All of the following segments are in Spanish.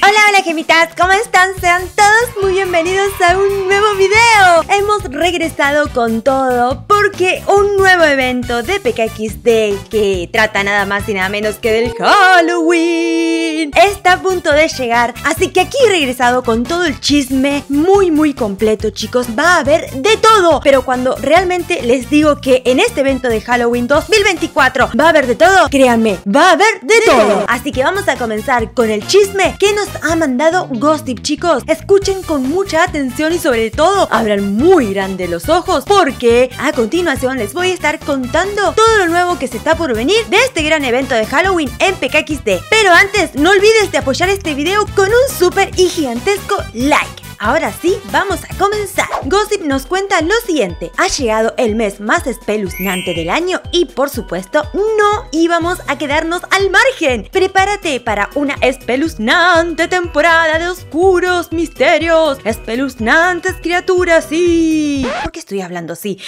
Hola, hola gemitas, ¿cómo están? Sean todos muy bienvenidos a un nuevo video. Hemos regresado con todo porque un nuevo evento de PKXD que trata nada más y nada menos que del Halloween está a punto de llegar, así que aquí he regresado con todo el chisme muy completo, chicos. Va a haber de todo, pero cuando realmente les digo que en este evento de Halloween 2024 va a haber de todo, créanme, va a haber de todo. Así que vamos a comenzar con el chisme que nos ha mandado Gossip, chicos. Escuchen con mucha atención y sobre todo abran muy grande los ojos porque a continuación les voy a estar contando todo lo nuevo que se está por venir de este gran evento de Halloween en PKXD. Pero antes, no olvides de apoyar este video con un súper y gigantesco like. Ahora sí, vamos a comenzar. Gossip nos cuenta lo siguiente: ha llegado el mes más espeluznante del año y por supuesto no íbamos a quedarnos al margen. Prepárate para una espeluznante temporada de oscuros misterios, espeluznantes criaturas y... ¿Por qué estoy hablando así?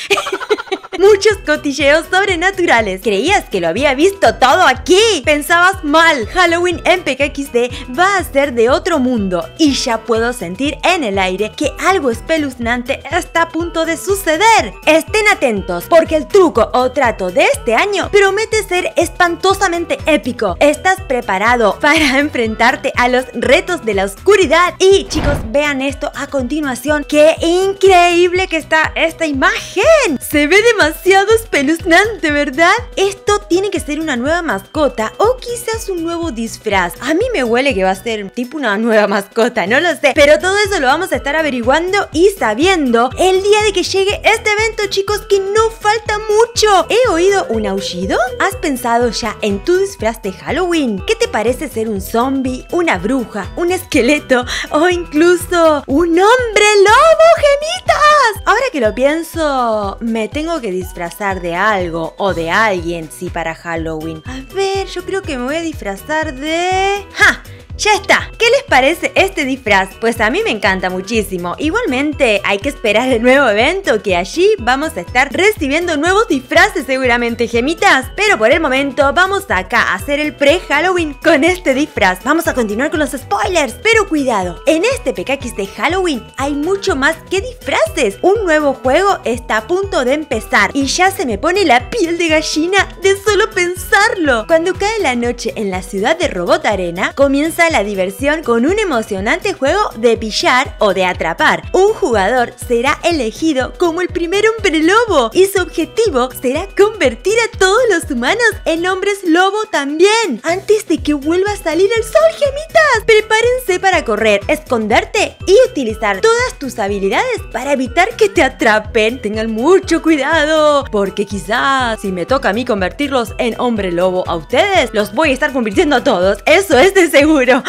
Muchos cotilleos sobrenaturales. ¿Creías que lo había visto todo aquí? Pensabas mal. Halloween en PKXD va a ser de otro mundo y ya puedo sentir en el aire que algo espeluznante está a punto de suceder. Estén atentos porque el truco o trato de este año promete ser espantosamente épico. ¿Estás preparado para enfrentarte a los retos de la oscuridad? Y chicos, vean esto a continuación. ¡Qué increíble que está esta imagen! Se ve demasiado espeluznante, ¿verdad? Esto tiene que ser una nueva mascota o quizás un nuevo disfraz. A mí me huele que va a ser tipo una nueva mascota, no lo sé. Pero todo eso lo vamos a estar averiguando y sabiendo el día de que llegue este evento, chicos, que no falta mucho. ¿He oído un aullido? ¿Has pensado ya en tu disfraz de Halloween? ¿Qué te parece ser un zombie, una bruja, un esqueleto o incluso un hombre lobo, gemitas? Ahora que lo pienso, me tengo que disfrazar de algo o de alguien, sí, para Halloween. A ver, yo creo que me voy a disfrazar de... ¡Ja! ¡Ya está! ¿Qué les parece este disfraz? Pues a mí me encanta muchísimo. Igualmente hay que esperar el nuevo evento, que allí vamos a estar recibiendo nuevos disfraces seguramente, gemitas. Pero por el momento vamos acá a hacer el pre-Halloween con este disfraz. Vamos a continuar con los spoilers. Pero cuidado, en este PKXD de Halloween hay mucho más que disfraces. Un nuevo juego está a punto de empezar y ya se me pone la piel de gallina de solo pensarlo. Cuando cae la noche en la ciudad de Robot Arena, comienza la diversión con un emocionante juego de pillar o de atrapar. Un jugador será elegido como el primer hombre lobo y su objetivo será convertir a todos los humanos en hombres lobo también, antes de que vuelva a salir el sol, gemitas. Prepárense para correr, esconderte y utilizar todas tus habilidades para evitar que te atrapen. Tengan mucho cuidado, porque quizás si me toca a mí convertirlos en hombre lobo a ustedes, los voy a estar convirtiendo a todos. Eso es de seguro.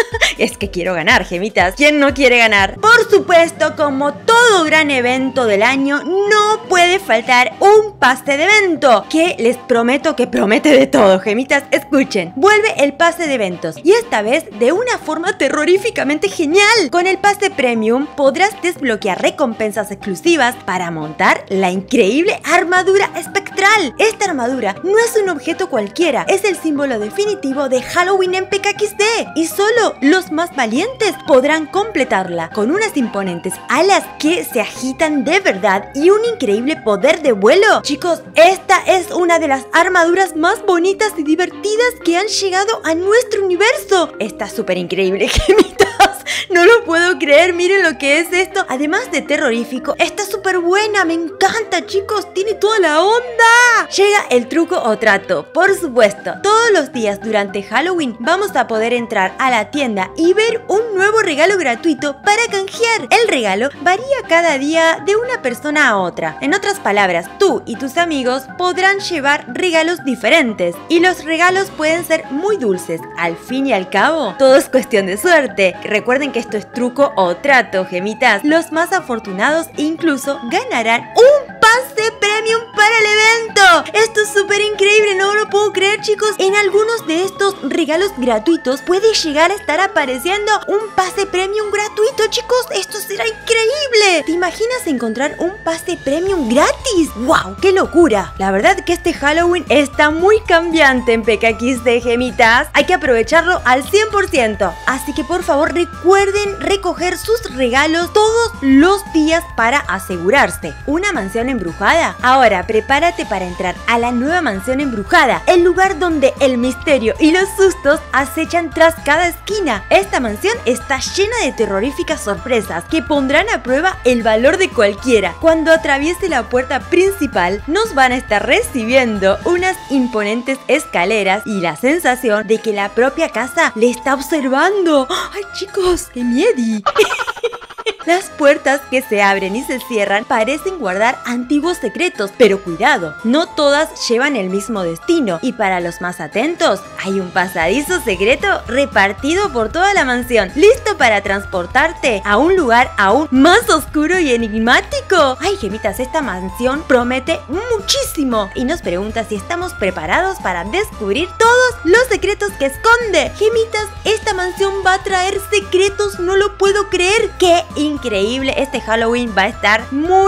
Es que quiero ganar, gemitas. ¿Quién no quiere ganar? Por supuesto, como todo gran evento del año, no puede faltar un pase de evento, que les prometo que promete de todo, gemitas. Escuchen, vuelve el pase de eventos y esta vez de una forma terroríficamente genial. Con el pase premium podrás desbloquear recompensas exclusivas para montar la increíble armadura espectral. Esta armadura no es un objeto cualquiera, es el símbolo definitivo de Halloween en PKXD y solo los más valientes podrán completarla, con unas imponentes alas que se agitan de verdad y un increíble poder de vuelo. Chicos, esta es una de las armaduras más bonitas y divertidas que han llegado a nuestro universo. Está súper increíble, gemitas. No lo puedo creer, miren lo que es esto. Además de terrorífico, está súper buena, me encanta, chicos, tiene toda la onda. Llega el truco o trato, por supuesto. Todos los días durante Halloween vamos a poder entrar a la tienda y ver un nuevo regalo gratuito para canjear. El regalo varía cada día de una persona a otra. En otras palabras, tú y tus amigos podrán llevar regalos diferentes y los regalos pueden ser muy dulces. Al fin y al cabo, todo es cuestión de suerte. Recuerden que esto es truco o trato, gemitas. Los más afortunados incluso ganarán un pase premium premium para el evento. Esto es súper increíble, no lo puedo creer, chicos. En algunos de estos regalos gratuitos puede llegar a estar apareciendo un pase premium gratuito, chicos. Esto será increíble. ¿Te imaginas encontrar un pase premium gratis? ¡Wow! ¡Qué locura! La verdad que este Halloween está muy cambiante en PKXD, gemitas. Hay que aprovecharlo al 100%. Así que por favor recuerden recoger sus regalos todos los días para asegurarse. ¿Una mansión embrujada? Ahora prepárate para entrar a la nueva mansión embrujada, el lugar donde el misterio y los sustos acechan tras cada esquina. Esta mansión está llena de terroríficas sorpresas que pondrán a prueba el valor de cualquiera. Cuando atraviese la puerta principal, nos van a estar recibiendo unas imponentes escaleras y la sensación de que la propia casa le está observando. ¡Ay, chicos! ¡Qué miedi! Las puertas que se abren y se cierran parecen guardar antiguos secretos, pero cuidado, no todas llevan el mismo destino, y para los más atentos, hay un pasadizo secreto repartido por toda la mansión, listo para transportarte a un lugar aún más oscuro y enigmático. Ay, gemitas, esta mansión promete muchísimo y nos pregunta si estamos preparados para descubrir todos los secretos que esconde. Gemitas, esta mansión va a traer secretos, no lo puedo creer. ¡Qué increíble! Este Halloween va a estar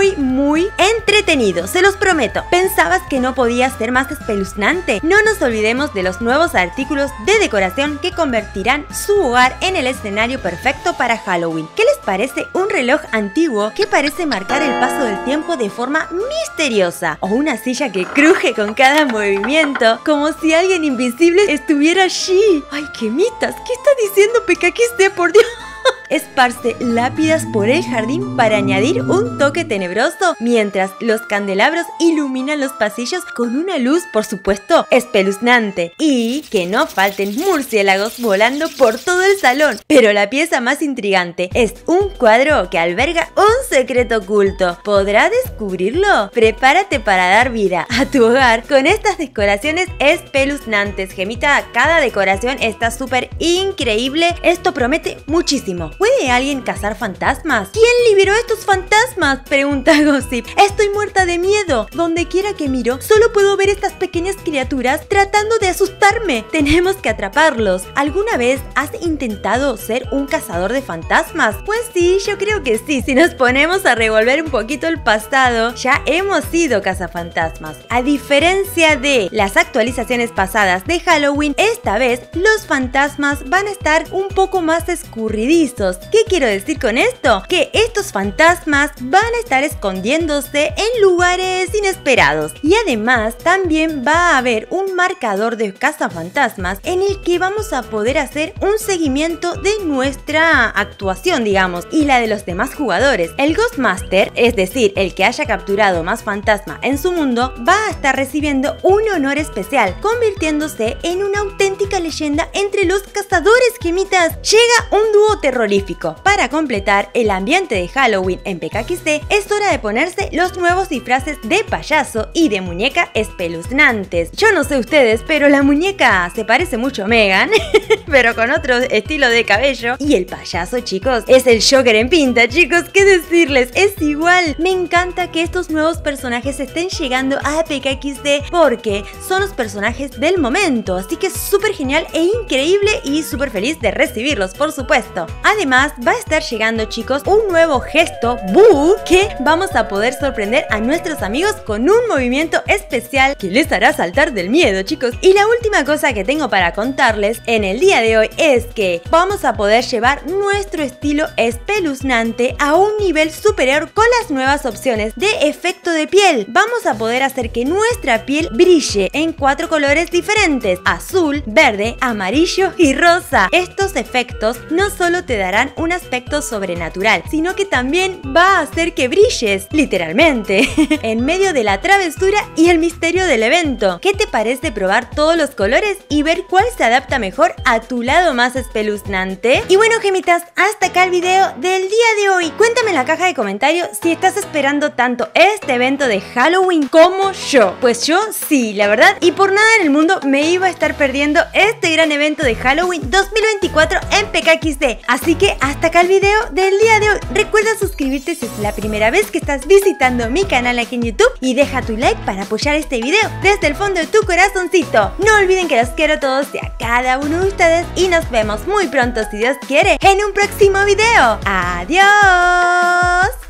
muy entretenido, se los prometo. ¿Pensabas que no podía ser más espeluznante? No nos olvidemos de los nuevos artículos de decoración que convertirán su hogar en el escenario perfecto para Halloween. ¿Qué les parece un reloj antiguo que parece marcar el paso del tiempo de forma misteriosa? O una silla que cruje con cada movimiento, como si alguien invisible estuviera allí. ¡Ay, gemitas! ¿Qué está diciendo PKXD, por Dios? Esparce lápidas por el jardín para añadir un toque tenebroso, mientras los candelabros iluminan los pasillos con una luz, por supuesto, espeluznante. Y que no falten murciélagos volando por todo el salón. Pero la pieza más intrigante es un cuadro que alberga un secreto oculto. ¿Podrá descubrirlo? Prepárate para dar vida a tu hogar con estas decoraciones espeluznantes. Gemita, cada decoración está súper increíble. Esto promete muchísimo. ¿Puede alguien cazar fantasmas? ¿Quién liberó estos fantasmas?, pregunta Gossip. Estoy muerta de miedo. Donde quiera que miro, solo puedo ver estas pequeñas criaturas tratando de asustarme. Tenemos que atraparlos. ¿Alguna vez has intentado ser un cazador de fantasmas? Pues sí, yo creo que sí. Si nos ponemos a revolver un poquito el pasado, ya hemos sido cazafantasmas. A diferencia de las actualizaciones pasadas de Halloween, esta vez los fantasmas van a estar un poco más escurridizos. ¿Qué quiero decir con esto? Que estos fantasmas van a estar escondiéndose en lugares inesperados. Y además también va a haber un marcador de cazafantasmas en el que vamos a poder hacer un seguimiento de nuestra actuación, digamos, y la de los demás jugadores. El Ghostmaster, es decir, el que haya capturado más fantasma en su mundo, va a estar recibiendo un honor especial, convirtiéndose en una auténtica leyenda entre los cazadores, gemitas. Llega un dúo terrorífico. Para completar el ambiente de Halloween en PKXD, es hora de ponerse los nuevos disfraces de payaso y de muñeca espeluznantes. Yo no sé ustedes, pero la muñeca se parece mucho a Megan, pero con otro estilo de cabello. Y el payaso, chicos, es el Joker en pinta, chicos, ¿qué decirles? Es igual. Me encanta que estos nuevos personajes estén llegando a PKXD porque son los personajes del momento, así que es súper genial e increíble y súper feliz de recibirlos, por supuesto. Además, va a estar llegando, chicos, un nuevo gesto Boo que vamos a poder sorprender a nuestros amigos con un movimiento especial que les hará saltar del miedo, chicos. Y la última cosa que tengo para contarles en el día de hoy es que vamos a poder llevar nuestro estilo espeluznante a un nivel superior con las nuevas opciones de efecto de piel. Vamos a poder hacer que nuestra piel brille en 4 colores diferentes: azul, verde, amarillo y rosa. Estos efectos no solo te darán un aspecto sobrenatural, sino que también va a hacer que brilles, literalmente, en medio de la travesura y el misterio del evento. ¿Qué te parece probar todos los colores y ver cuál se adapta mejor a tu lado más espeluznante? Y bueno, gemitas, hasta acá el video del día de hoy. Cuéntame en la caja de comentarios si estás esperando tanto este evento de Halloween como yo. Pues yo sí, la verdad, y por nada en el mundo me iba a estar perdiendo este gran evento de Halloween 2024 en PKXD. Así que que hasta acá el video del día de hoy. Recuerda suscribirte si es la primera vez que estás visitando mi canal aquí en YouTube y deja tu like para apoyar este video desde el fondo de tu corazoncito. No olviden que los quiero a todos y a cada uno de ustedes y nos vemos muy pronto, si Dios quiere, en un próximo video. ¡Adiós!